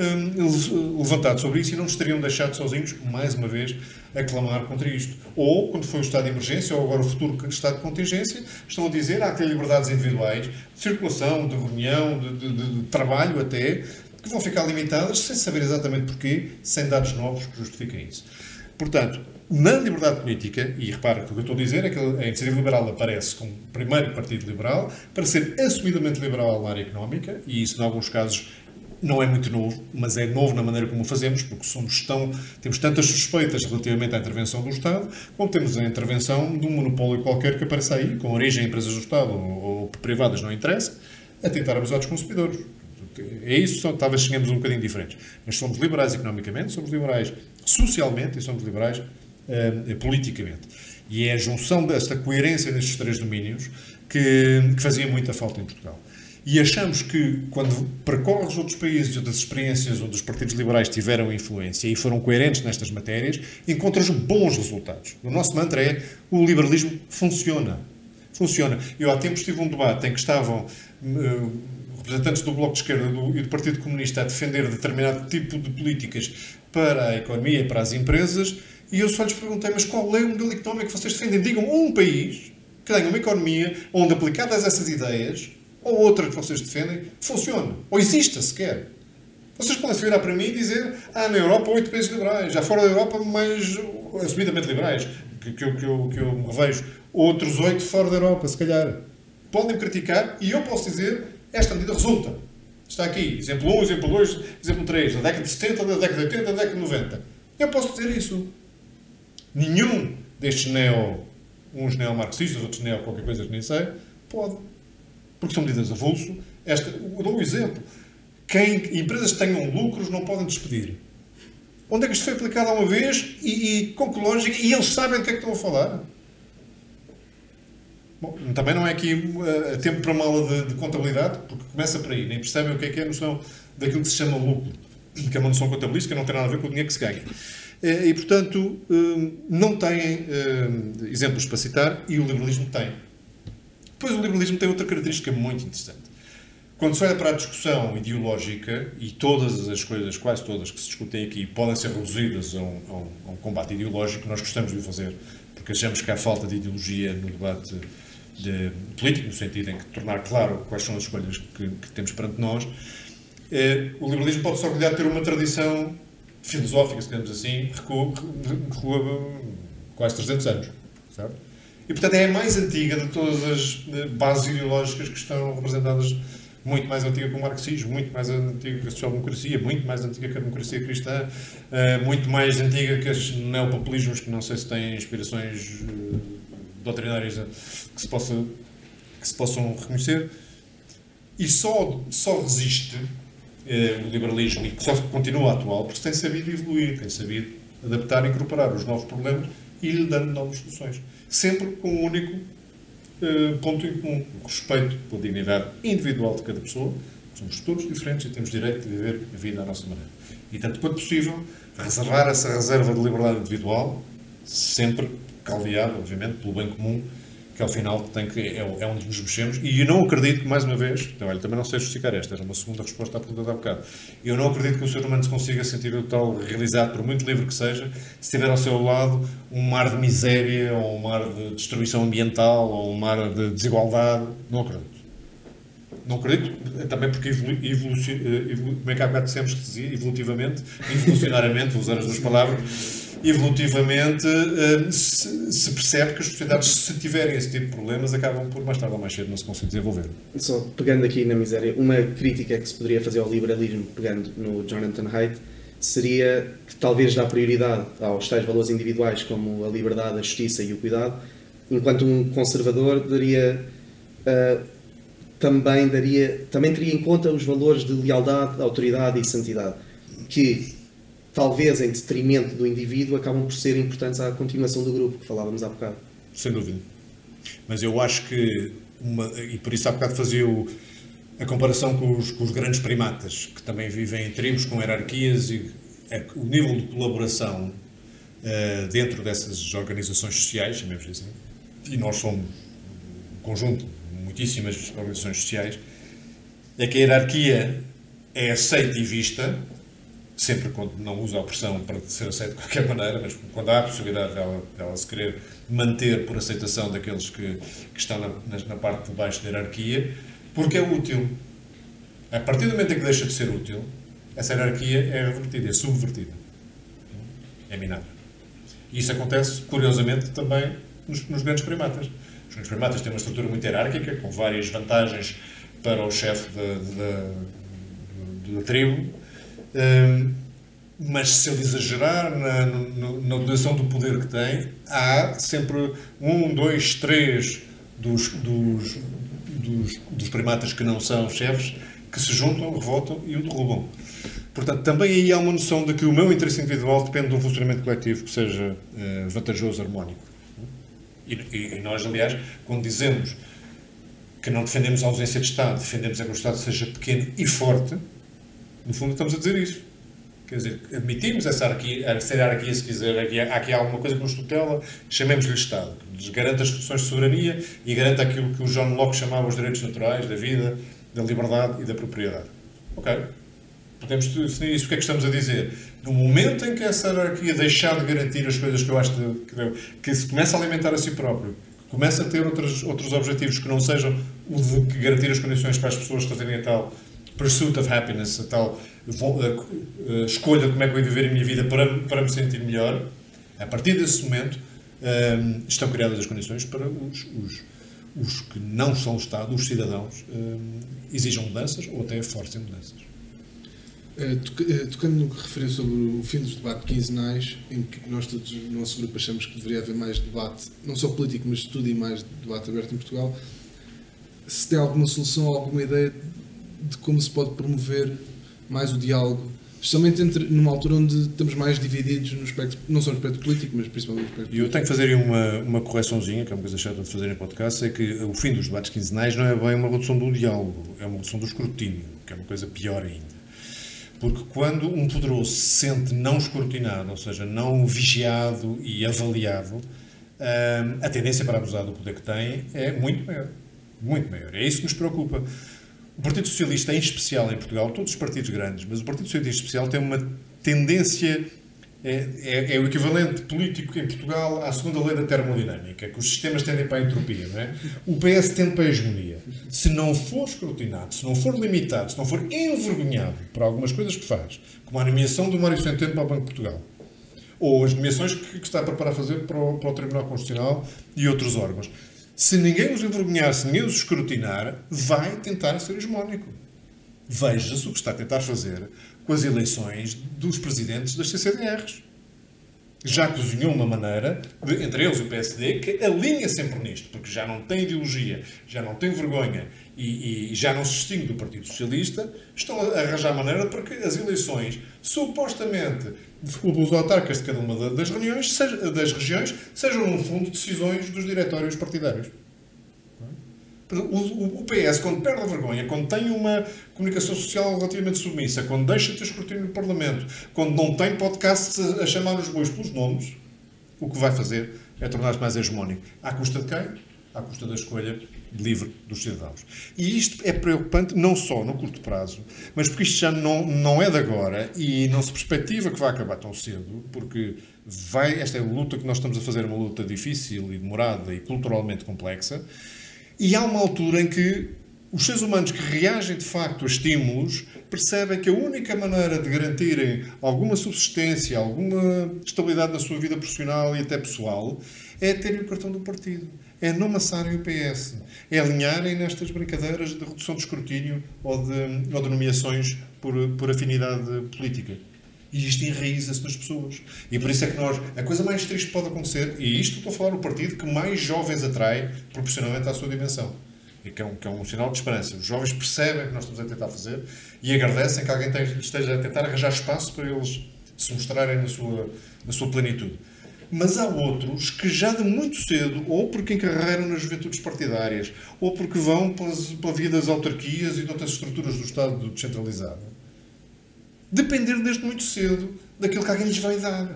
um, levantado sobre isso e não nos teriam deixado sozinhos, mais uma vez, a clamar contra isto. Ou, quando foi o estado de emergência, ou agora o futuro estado de contingência, estão a dizer que há que ter liberdades individuais, de circulação, de reunião, de, de, de, de trabalho até, que vão ficar limitadas sem saber exatamente porquê, sem dados novos que justifiquem isso. Portanto, na liberdade política, e repara que o que eu estou a dizer é que a Iniciativa Liberal aparece como primeiro partido liberal para ser assumidamente liberal na área económica, e isso, em alguns casos, não é muito novo, mas é novo na maneira como o fazemos, porque somos tão, temos tantas suspeitas relativamente à intervenção do Estado, como temos a intervenção de um monopólio qualquer que apareça aí, com origem em empresas do Estado ou, ou privadas, não interessa, a tentar abusar dos consumidores. É isso, só, talvez cheguemos um bocadinho diferentes. Mas somos liberais economicamente, somos liberais socialmente e somos liberais uh, politicamente. E é a junção desta coerência nestes três domínios que, que fazia muita falta em Portugal. E achamos que, quando percorres outros países, outras experiências onde os partidos liberais tiveram influência e foram coerentes nestas matérias, encontras bons resultados. O nosso mantra é: o liberalismo funciona. Funciona. Eu há tempos tive um debate em que estavam uh, representantes do Bloco de Esquerda do, e do Partido Comunista a defender determinado tipo de políticas para a economia e para as empresas, e eu só lhes perguntei: mas qual é o modelo económico que vocês defendem? Digam um país que tenha uma economia onde, aplicadas essas ideias, ou outra que vocês defendem, funciona. Ou exista sequer. Vocês podem se virar para mim e dizer: ah, na Europa oito países liberais, já fora da Europa mais assumidamente liberais, que, que, eu, que, eu, que eu me revejo, outros oito fora da Europa, se calhar. Podem criticar e eu posso dizer: esta medida resulta. Está aqui, exemplo um, exemplo dois, exemplo três, da década de setenta, da década de oitenta, da década de noventa. Eu posso dizer isso. Nenhum destes neo, uns neomarxistas, outros neo qualquer coisa que nem sei, pode. Porque são medidas avulso. Esta, eu dou um exemplo. Quem, empresas que tenham lucros não podem despedir. Onde é que isto foi aplicado uma vez e, e com que lógica? E eles sabem do que é que estão a falar. Bom, também não é aqui uh, tempo para uma aula de, de contabilidade, porque começa por aí. Nem percebem o que é que é a noção daquilo que se chama lucro, que é uma noção contabilística, não tem nada a ver com o dinheiro que se ganha. Uh, e, portanto, uh, não têm uh, exemplos para citar, e o liberalismo tem. Depois, o liberalismo tem outra característica muito interessante. Quando se olha para a discussão ideológica, e todas as coisas, quase todas que se discutem aqui, podem ser reduzidas a um, a um, a um combate ideológico, nós gostamos de o fazer, porque achamos que há falta de ideologia no debate de político, no sentido em que tornar claro quais são as escolhas que, que temos perante nós. Eh, o liberalismo pode-se orgulhar de ter uma tradição filosófica, se digamos assim, recua, recua quase trezentos anos, certo? E, portanto, é a mais antiga de todas as bases ideológicas que estão representadas, muito mais antiga que o marxismo, muito mais antiga que a social-democracia, muito mais antiga que a democracia cristã, muito mais antiga que os neopopulismos, que não sei se têm inspirações doutrinárias que se, possa, que se possam reconhecer. E só, só resiste o liberalismo, e só continua atual, porque tem sabido evoluir, tem sabido adaptar e incorporar os novos problemas e lhe dando novas soluções. Sempre com um único uh, ponto em comum: o respeito pela dignidade individual de cada pessoa. Somos todos diferentes e temos direito de viver a vida à nossa maneira. E, tanto quanto possível, reservar essa reserva de liberdade individual, sempre caldeado, obviamente, pelo bem comum, que ao final tem que, é, é onde nos mexemos. E eu não acredito que, mais uma vez, então, olha, também não sei justificar esta, era uma segunda resposta à pergunta de há bocado. Eu não acredito que o ser humano se consiga sentir o tal realizado, por muito livre que seja, se tiver ao seu lado um mar de miséria, ou um mar de destruição ambiental, ou um mar de desigualdade. Não acredito. Não acredito, também porque, evolu evolu evolu como é que há bocado dissemos que se dizia, evolutivamente, evolucionariamente, vou usar as duas palavras, evolutivamente se, se percebe que as sociedades, se tiverem esse tipo de problemas, acabam por mais tarde ou mais cedo não se conseguir desenvolver. Só pegando aqui na miséria, uma crítica que se poderia fazer ao liberalismo, pegando no Jonathan Haidt, seria que talvez dá prioridade aos tais valores individuais como a liberdade, a justiça e o cuidado, enquanto um conservador daria, uh, também, daria, também teria em conta os valores de lealdade, autoridade e santidade, que talvez em detrimento do indivíduo, acabam por ser importantes à continuação do grupo, que falávamos há bocado. Sem dúvida. Mas eu acho que, uma, e por isso há bocado fazia o, a comparação com os, com os grandes primatas, que também vivem em tribos com hierarquias, e é, o nível de colaboração uh, dentro dessas organizações sociais, chamemos assim, e nós somos um conjunto de muitíssimas organizações sociais, é que a hierarquia é aceita e vista, sempre quando não usa a opressão para ser aceito de qualquer maneira, mas quando há a possibilidade dela, dela se querer manter por aceitação daqueles que, que estão na, na, na parte de baixo da hierarquia, porque é útil. A partir do momento em que deixa de ser útil, essa hierarquia é revertida, é subvertida, é minada. E isso acontece, curiosamente, também nos, nos grandes primatas. Os grandes primatas têm uma estrutura muito hierárquica, com várias vantagens para o chefe da, da, da, da tribo, Um, mas se ele exagerar na, na, na utilização do poder que tem, há sempre um, dois, três dos, dos, dos, dos primatas que não são chefes que se juntam, revoltam e o derrubam. Portanto, também aí há uma noção de que o meu interesse individual depende de um funcionamento coletivo que seja uh, vantajoso, harmónico. E, e, e nós, aliás, quando dizemos que não defendemos a ausência de Estado, defendemos é que o Estado seja pequeno e forte, no fundo estamos a dizer isso. Quer dizer, admitimos essa hierarquia, essa hierarquia se quiser, aqui, aqui há alguma coisa que nos tutela, chamemos-lhe Estado, que nos garante as funções de soberania e garante aquilo que o John Locke chamava os direitos naturais, da vida, da liberdade e da propriedade. Ok? Podemos definir isso. O que é que estamos a dizer? No momento em que essa hierarquia deixar de garantir as coisas que eu acho que, que se começa a alimentar a si próprio, que começa a ter outros, outros objetivos que não sejam o de garantir as condições para as pessoas fazerem a tal pursuit of happiness, a tal a, a escolha de como é que eu vou viver a minha vida para, para me sentir melhor, a partir desse momento um, estão criadas as condições para os, os, os que não são o Estado, os cidadãos, um, exijam mudanças ou até forcem mudanças. Uh, tocando no que referiu sobre o fim dos debates quinzenais, em que nós todos no nosso grupo achamos que deveria haver mais debate, não só político, mas de tudo e mais debate aberto em Portugal, se tem alguma solução ou alguma ideia de como se pode promover mais o diálogo, especialmente entre, numa altura onde estamos mais divididos no aspecto, não só no aspecto político, mas principalmente no aspecto político. Eu tenho que fazer aí uma, uma correçãozinha, que é uma coisa chata de fazer em podcast, é que o fim dos debates quinzenais não é bem uma redução do diálogo, é uma redução do escrutínio, que é uma coisa pior ainda. Porque quando um poderoso se sente não escrutinado, ou seja, não vigiado e avaliado, a tendência para abusar do poder que tem é muito maior. Muito maior. É isso que nos preocupa. O Partido Socialista, em especial em Portugal, todos os partidos grandes, mas o Partido Socialista em especial tem uma tendência, é, é, é o equivalente político em Portugal à segunda lei da termodinâmica, que os sistemas tendem para a entropia, não é? O P S tende para a hegemonia. Se não for escrutinado, se não for limitado, se não for envergonhado por algumas coisas que faz, como a nomeação do Mário Centeno para o Banco de Portugal, ou as nomeações que, que está a preparar a fazer para o, para o Tribunal Constitucional e outros órgãos. Se ninguém os envergonhar, se ninguém os escrutinar, vai tentar ser hegemónico. Veja-se o que está a tentar fazer com as eleições dos presidentes das C C D Rs. Já cozinhou uma maneira, de, entre eles o P S D, que alinha sempre nisto, porque já não tem ideologia, já não tem vergonha e, e já não se distingue do Partido Socialista, estão a arranjar maneira para que as eleições, supostamente, os autarcas de cada uma das reuniões, seja, das regiões, sejam, no fundo, decisões dos diretórios partidários. O P S, quando perde a vergonha, quando tem uma comunicação social relativamente submissa, quando deixa de ter escrutínio no Parlamento, quando não tem podcasts a chamar os bois pelos nomes, o que vai fazer é tornar-se mais hegemónico. À custa de quem? À custa da escolha livre dos cidadãos. E isto é preocupante não só no curto prazo, mas porque isto já não, não é de agora e não se perspectiva que vai acabar tão cedo, porque vai, esta é a luta que nós estamos a fazer, uma luta difícil e demorada e culturalmente complexa. E há uma altura em que os seres humanos que reagem de facto a estímulos percebem que a única maneira de garantirem alguma subsistência, alguma estabilidade na sua vida profissional e até pessoal é terem o cartão do partido, é não maçarem o P S, é alinharem nestas brincadeiras de redução de escrutínio ou de, ou de nomeações por, por afinidade política. E isto enraiza-se nas pessoas. E por isso é que nós... A coisa mais triste que pode acontecer, e isto estou a falar o partido que mais jovens atrai proporcionalmente à sua dimensão. E que é um, que é um sinal de esperança. Os jovens percebem o que nós estamos a tentar fazer e agradecem que alguém esteja a tentar arranjar espaço para eles se mostrarem na sua, na sua plenitude. Mas há outros que já de muito cedo, ou porque encarreiram nas juventudes partidárias, ou porque vão pelas, pela via das autarquias e de outras estruturas do Estado descentralizado, depender desde muito cedo daquilo que alguém lhes vai dar.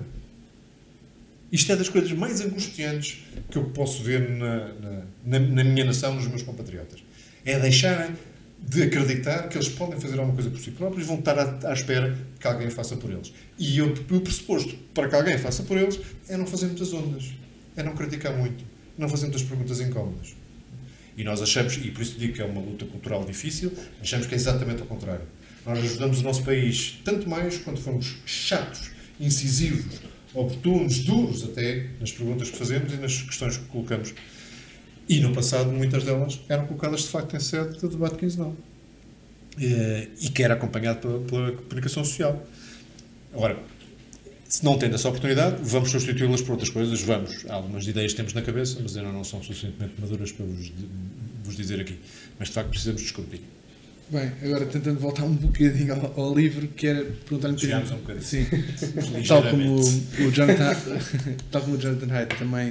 Isto é das coisas mais angustiantes que eu posso ver na, na, na minha nação, nos meus compatriotas. É deixarem de acreditar que eles podem fazer alguma coisa por si próprios e vão estar à, à espera que alguém faça por eles. E eu, o pressuposto para que alguém faça por eles é não fazer muitas ondas, é não criticar muito, não fazer muitas perguntas incómodas. E nós achamos, e por isso digo que é uma luta cultural difícil, achamos que é exatamente ao contrário. Nós ajudamos o nosso país tanto mais quando formos chatos, incisivos, oportunos, duros até nas perguntas que fazemos e nas questões que colocamos. E no passado muitas delas eram colocadas de facto em sede de debate quinzenal. E que era acompanhado pela, pela comunicação social. Agora, se não tendo essa oportunidade, vamos substituí-las por outras coisas, vamos. Algumas ideias temos na cabeça, mas ainda não são suficientemente maduras para vos, vos dizer aqui. Mas de facto precisamos discutir. Bem, agora tentando voltar um bocadinho ao, ao livro, que era perguntar-lhe um Chegamos um bocadinho. Sim. tal, como o, o Jonathan, tal como o Jonathan Haidt também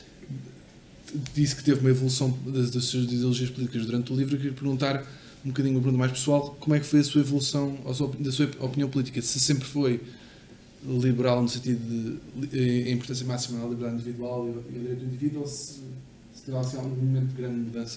disse que teve uma evolução das, das suas ideologias políticas durante o livro, eu queria perguntar um bocadinho, uma pergunta mais pessoal, como é que foi a sua evolução, a sua, da sua opinião política? Se sempre foi liberal no sentido de a importância máxima da liberdade individual e o direito do indivíduo, ou se, se teve assim, algum momento de grande mudança?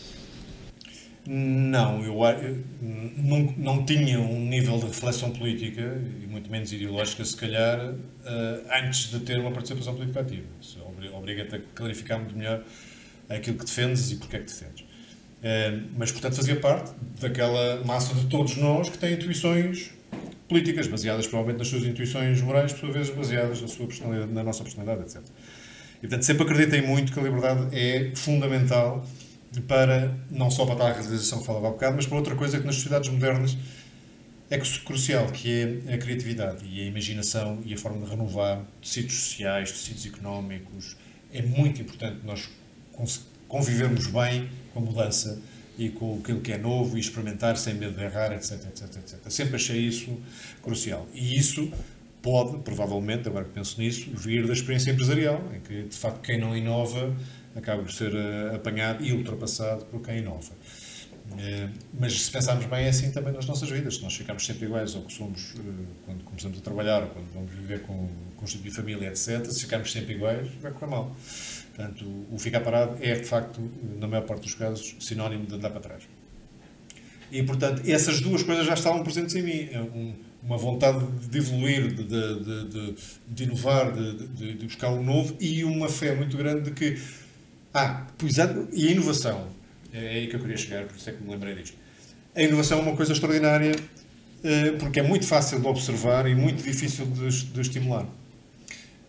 Não, eu, eu não, não tinha um nível de reflexão política, e muito menos ideológica, se calhar, uh, antes de ter uma participação política ativa. Isso obriga-te a clarificar muito melhor aquilo que defendes e porque é que defendes. Uh, mas, portanto, fazia parte daquela massa de todos nós que tem intuições políticas, baseadas provavelmente nas suas intuições morais, por sua vez baseadas na, sua personalidade, na nossa personalidade, etcétera. E, portanto, sempre acreditei muito que a liberdade é fundamental para, não só para a realização que falava há bocado, mas para outra coisa que nas sociedades modernas é crucial, que é a criatividade e a imaginação e a forma de renovar tecidos sociais, tecidos económicos. É muito importante nós convivermos bem com a mudança e com aquilo que é novo e experimentar sem medo de errar, etc, etc, etcétera. Sempre achei isso crucial. E isso pode, provavelmente, agora que penso nisso, vir da experiência empresarial, em que, de facto, quem não inova acaba por ser uh, apanhado e ultrapassado por quem inova. Uh, mas se pensarmos bem, é assim também nas nossas vidas. Se nós ficamos sempre iguais ao que somos uh, quando começamos a trabalhar, ou quando vamos viver com constituir família, etcétera, se ficarmos sempre iguais, vai correr mal. Portanto, o, o ficar parado é, de facto, na maior parte dos casos, sinónimo de andar para trás. E, portanto, essas duas coisas já estavam presentes em mim. Um, uma vontade de evoluir, de, de, de, de inovar, de, de, de buscar o novo, e uma fé muito grande de que Ah, pois é, e a inovação, é aí que eu queria chegar, por isso é que me lembrei disto. A inovação é uma coisa extraordinária, porque é muito fácil de observar e muito difícil de, de estimular.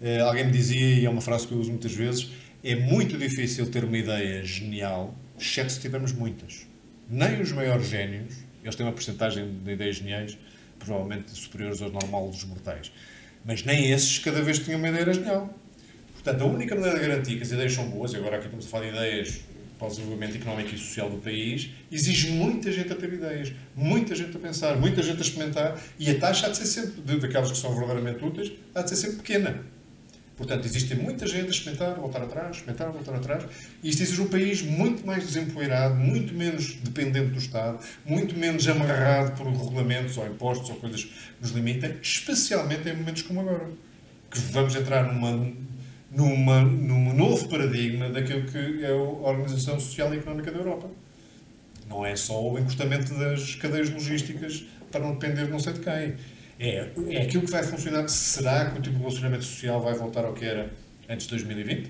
Uh, alguém me dizia, e é uma frase que eu uso muitas vezes, é muito difícil ter uma ideia genial, exceto se tivermos muitas. Nem os maiores génios, eles têm uma porcentagem de ideias geniais provavelmente superiores ao normal dos mortais, mas nem esses cada vez tinham uma ideia genial. Portanto, a única maneira de garantir que as ideias são boas, e agora aqui estamos a falar de ideias para o desenvolvimento económico e social do país, exige muita gente a ter ideias, muita gente a pensar, muita gente a experimentar, e a taxa há de ser sempre, de, daquelas que são verdadeiramente úteis, há de ser sempre pequena. Portanto, existe muita gente a experimentar, voltar atrás, experimentar, voltar atrás, e isto exige um país muito mais desempoeirado, muito menos dependente do Estado, muito menos amarrado por regulamentos ou impostos ou coisas que nos limitem, especialmente em momentos como agora, que vamos entrar numa... Numa, num novo paradigma daquilo que é a Organização Social e Económica da Europa. Não é só o encurtamento das cadeias logísticas para não depender de não sei de quem. É, é aquilo que vai funcionar. Será que o tipo de relacionamento social vai voltar ao que era antes de dois mil e vinte?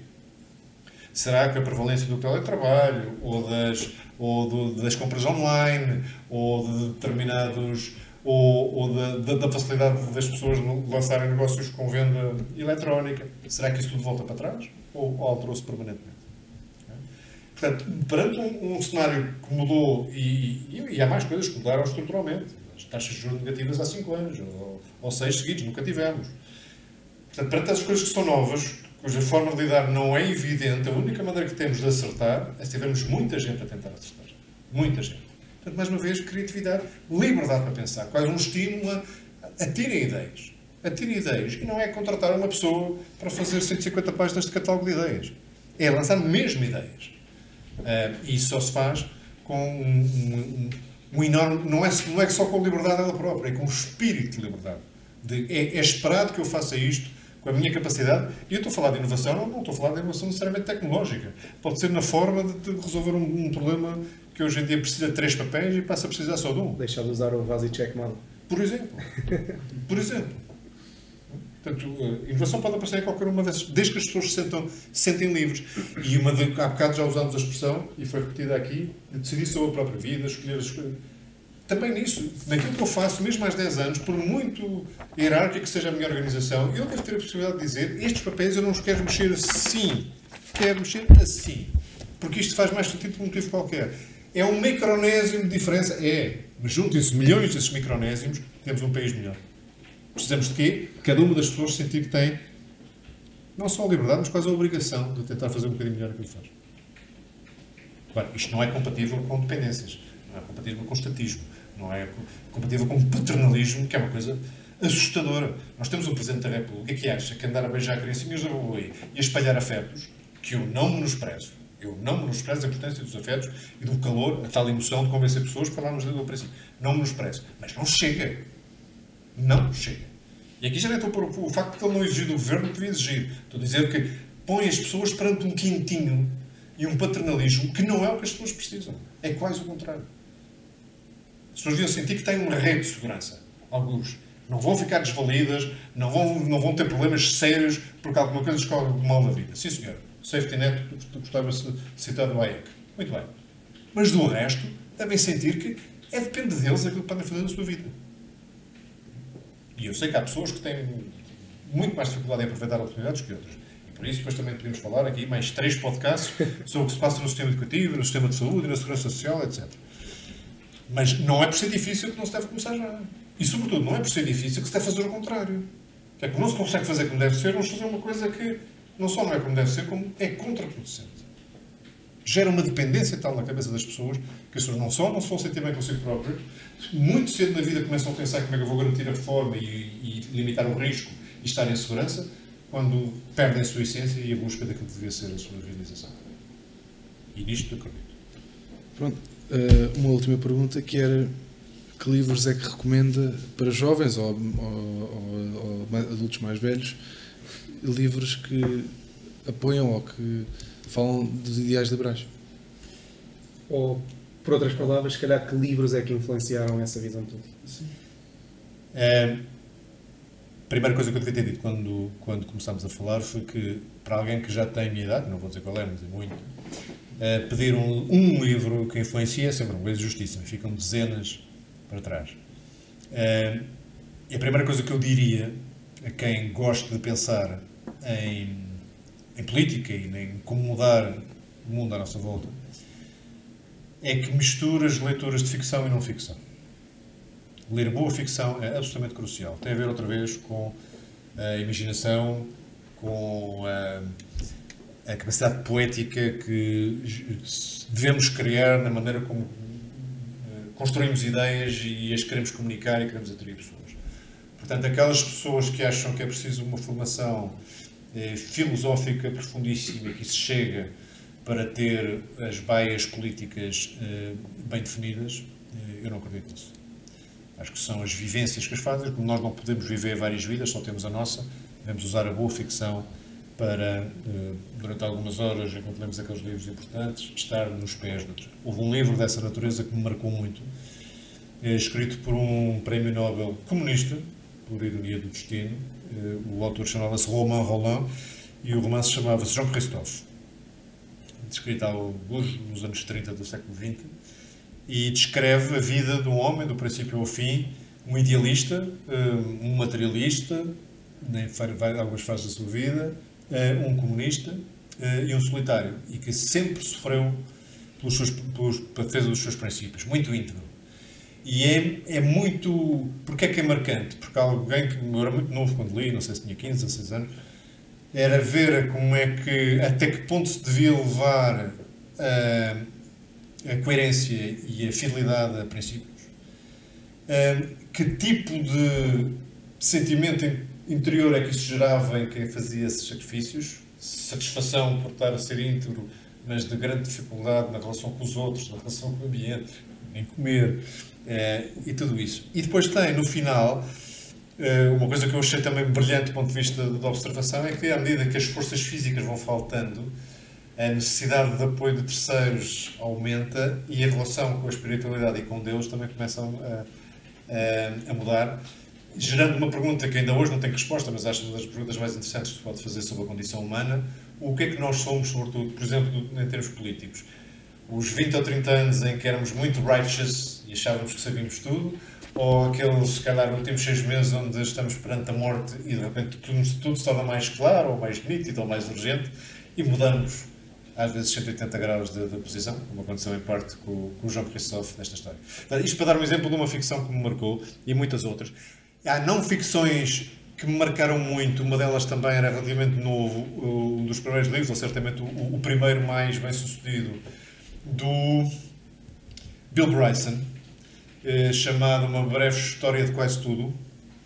Será que a prevalência do teletrabalho, ou das, ou do, das compras online, ou de determinados... ou, ou da, da, da facilidade das pessoas lançarem negócios com venda eletrónica. Será que isso tudo volta para trás? Ou, ou alterou-se permanentemente? Portanto, perante um, um cenário que mudou, e, e, e há mais coisas que mudaram estruturalmente. As taxas de juros negativas há cinco anos, ou, ou seis seguidos, nunca tivemos. Portanto, perante essas coisas que são novas, cuja forma de lidar não é evidente, a única maneira que temos de acertar é se tivermos muita gente a tentar acertar. Muita gente. Portanto, mais uma vez, criatividade, liberdade para pensar, quase um estímulo a, a terem ideias. A terem ideias. E não é contratar uma pessoa para fazer cento e cinquenta páginas de catálogo de ideias. É lançar mesmo ideias. Uh, e isso só se faz com um, um, um, um enorme... Não é, não é só com liberdade ela própria, é com um espírito de liberdade. De, é, é esperado que eu faça isto com a minha capacidade. E eu estou a falar de inovação, não, não estou a falar de inovação necessariamente tecnológica. Pode ser na forma de, de resolver um, um problema que hoje em dia precisa de três papéis e passa a precisar só de um. Deixar de usar o Vasicek model. Por exemplo. Por exemplo. Portanto, a inovação pode aparecer em qualquer uma dessas, desde que as pessoas se sentam, se sentem livres. E uma de, há bocado já usámos a expressão, e foi repetida aqui, de decidir sobre a própria vida, escolher as coisas. Também nisso, naquilo que eu faço, mesmo há dez anos, por muito hierárquica que seja a minha organização, eu devo ter a possibilidade de dizer, estes papéis eu não os quero mexer assim, quero mexer assim. Porque isto faz mais sentido por um motivo qualquer. É um micronésimo de diferença? É. Mas juntem-se milhões desses micronésimos, temos um país melhor. Precisamos de quê? Cada uma das pessoas sentir que tem não só a liberdade, mas quase a obrigação de tentar fazer um bocadinho melhor aquilo que faz. Agora, isto não é compatível com dependências, não é compatível com estatismo, não é compatível com paternalismo, que é uma coisa assustadora. Nós temos um Presidente da República que acha que andar a beijar criancinhas da rua e a espalhar afetos, que eu não menosprezo. Eu não menosprezo a importância dos afetos e do calor, a tal emoção de convencer pessoas, que falámos do princípio. Não menosprezo. Mas não chega. Não chega. E aqui já nem estou por o facto de que ele não exigiu do governo que devia exigir. Estou a dizer que põe as pessoas perante um quintinho e um paternalismo que não é o que as pessoas precisam. É quase o contrário. As pessoas deviam sentir que têm uma rede de segurança. Alguns. Não vão ficar desvalidas, não vão, não vão ter problemas sérios porque alguma coisa escorre de mal na vida. Sim, senhor. Safety net, tu gostavas de citar do Hayek. Muito bem. Mas do resto, devem sentir que é depende deles aquilo que podem fazer na sua vida. E eu sei que há pessoas que têm muito mais dificuldade em aproveitar oportunidades que outras. E por isso, depois também podemos falar aqui mais três podcasts sobre o que se passa no sistema educativo, no sistema de saúde, na segurança social, etcétera. Mas não é por ser difícil que não se deve começar já. E, sobretudo, não é por ser difícil que se deve fazer o contrário. É que não se consegue fazer como deve ser, vamos fazer uma coisa que não só não é como deve ser, como é contraproducente. Gera uma dependência tal na cabeça das pessoas que as pessoas não só não se vão sentir bem consigo próprias, muito cedo na vida começam a pensar como é que eu vou garantir a forma e, e limitar o risco e estar em segurança, quando perdem a sua essência e a busca daquilo que devia ser a sua realização. E nisto eu acredito. Pronto, uma última pergunta que era: que livros é que recomenda para jovens ou, ou, ou, ou adultos mais velhos, livros que apoiam ou que falam dos ideais liberais? Ou, por outras palavras, se calhar, que livros é que influenciaram essa visão toda? Sim. É, a primeira coisa que eu devia ter dito quando, quando começámos a falar foi que, para alguém que já tem a minha idade, não vou dizer qual é, mas é muito, é, pedir um, um livro que influencia é sempre uma coisa justíssima, ficam dezenas para trás. É, e a primeira coisa que eu diria a quem gosta de pensar em, em política e em como mudar o mundo à nossa volta é que mistura as leituras de ficção e não ficção. Ler boa ficção é absolutamente crucial. Tem a ver, outra vez, com a imaginação, com a, a capacidade poética que devemos criar na maneira como construímos ideias e as queremos comunicar e queremos atrair pessoas. Portanto, aquelas pessoas que acham que é preciso uma formação eh, filosófica profundíssima e que se chega para ter as baias políticas eh, bem definidas, eh, eu não acredito nisso. Acho que são as vivências que as fazem, como nós não podemos viver várias vidas, só temos a nossa, devemos usar a boa ficção para, eh, durante algumas horas, enquanto lemos aqueles livros importantes, estar nos pés de outros. Houve um livro dessa natureza que me marcou muito, eh, escrito por um prémio Nobel comunista, por ironia do destino. Eh, o autor chamava-se Romain Rolland e o romance chamava-se Jean Christophe, escrito alguns nos anos trinta do século vinte, e descreve a vida de um homem, do princípio ao fim, um idealista, um materialista, em algumas fases da sua vida, um comunista e um solitário, e que sempre sofreu pelos seus, pelos, pela defesa dos seus princípios, muito íntegro. E é, é muito... Porquê é que é marcante? Porque alguém que eu era muito novo quando li, não sei se tinha quinze, dezasseis anos, era ver como é que, até que ponto se devia levar a, a coerência e a fidelidade a princípios. A, que tipo de sentimento interior é que isso gerava em quem fazia esses sacrifícios? Satisfação por estar a ser íntegro, mas de grande dificuldade na relação com os outros, na relação com o ambiente, em comer, é, e tudo isso. E depois tem, no final... Uma coisa que eu achei também brilhante do ponto de vista da observação é que, à medida que as forças físicas vão faltando, a necessidade de apoio de terceiros aumenta e a relação com a espiritualidade e com Deus também começam a, a, a mudar, gerando uma pergunta que ainda hoje não tem resposta, mas acho uma das perguntas mais interessantes que se pode fazer sobre a condição humana: o que é que nós somos, sobretudo, por exemplo, em termos políticos? Os vinte ou trinta anos em que éramos muito righteous e achávamos que sabíamos tudo, ou aqueles, se calhar, últimos seis meses onde estamos perante a morte e de repente tudo, tudo se torna mais claro, ou mais nítido, ou mais urgente, e mudamos, às vezes, cento e oitenta graus de, de posição, como aconteceu em parte com, com o Jean Christophe nesta história. Isto para dar um exemplo de uma ficção que me marcou, e muitas outras. Há não ficções que me marcaram muito, uma delas também era relativamente novo, um dos primeiros livros, ou certamente o, o primeiro mais bem-sucedido, do Bill Bryson, chamado Uma Breve História de Quase Tudo,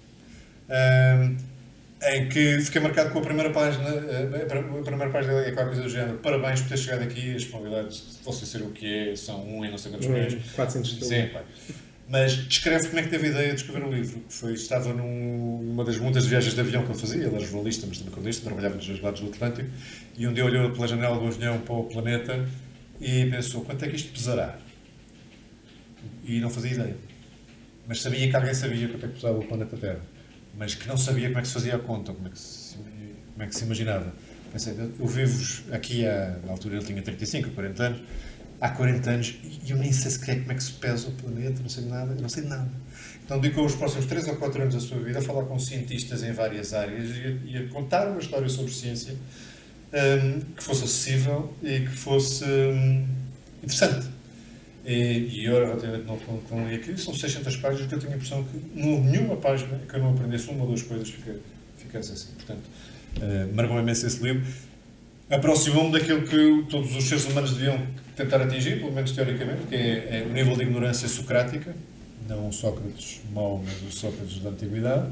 em que fiquei marcado com a primeira página. A primeira página é qualquer coisa do género: parabéns por ter chegado aqui, as probabilidades de você ser o que é são um em não sei quantos milhões. quatrocentos Sim, pá. Mas descreve como é que teve a ideia de escrever o livro. Foi, estava num, numa das muitas viagens de avião que ele fazia, ele era jornalista, mas também cronista, trabalhava nos dois lados do Atlântico, e um dia olhou pela janela do avião para o planeta e pensou: quanto é que isto pesará? E não fazia ideia. Mas sabia que alguém sabia quanto é que pesava o planeta Terra. Mas que não sabia como é que se fazia a conta, como é que se, como é que se imaginava. Pensei, eu vivo aqui, há, na altura ele tinha trinta e cinco, quarenta anos, há quarenta anos, e eu nem sei sequer como é que se pesa o planeta, não sei de nada, não sei de nada. Então dedicou os próximos três ou quatro anos da sua vida a falar com cientistas em várias áreas e a, e a contar uma história sobre ciência um, que fosse acessível e que fosse um, interessante. E eu, relativamente novo, quando li aquilo, são seiscentas páginas que eu tenho a impressão que não houve nenhuma página que eu não aprendesse uma ou duas coisas que ficasse assim. Portanto, uh, marcou imenso esse livro. Aproximou-me daquilo que todos os seres humanos deviam tentar atingir, pelo menos teoricamente, que é, é o nível de ignorância socrática, não o Sócrates mau, mas o Sócrates da Antiguidade,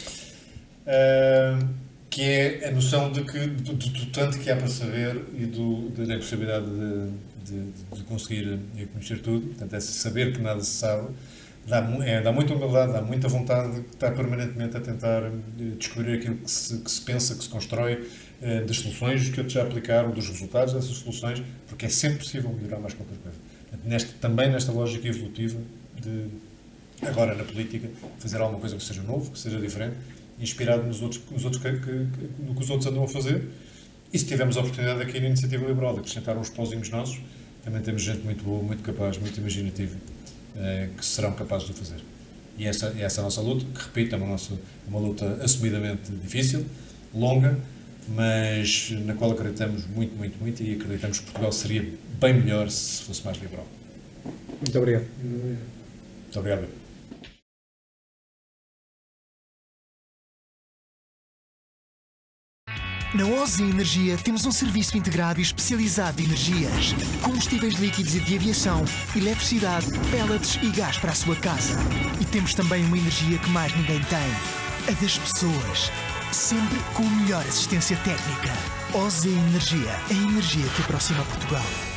uh, que é a noção de que, do, do, do tanto que há para saber e do, da possibilidade de De, de conseguir conhecer tudo. Portanto, é saber que nada se sabe, dá, é, dá muita humildade, dá muita vontade de estar permanentemente a tentar descobrir aquilo que se, que se pensa, que se constrói, eh, das soluções que outros já aplicaram, dos resultados dessas soluções, porque é sempre possível melhorar mais qualquer coisa. Portanto, neste, também nesta lógica evolutiva de, agora na política, fazer alguma coisa que seja novo, que seja diferente, inspirado nos outros, nos outros que, que, que, no que os outros andam a fazer. E se tivermos a oportunidade aqui na Iniciativa Liberal de acrescentar uns pauzinhos nossos, também temos gente muito boa, muito capaz, muito imaginativa, eh, que serão capazes de o fazer. E essa é essa a nossa luta, que, repito, é uma, nossa, uma luta assumidamente difícil, longa, mas na qual acreditamos muito, muito, muito e acreditamos que Portugal seria bem melhor se fosse mais liberal. Muito obrigado. Muito obrigado. Na Oze Energia temos um serviço integrado e especializado de energias, combustíveis líquidos e de aviação, eletricidade, pellets e gás para a sua casa. E temos também uma energia que mais ninguém tem, a das pessoas. Sempre com a melhor assistência técnica. Oze Energia, a energia que aproxima Portugal.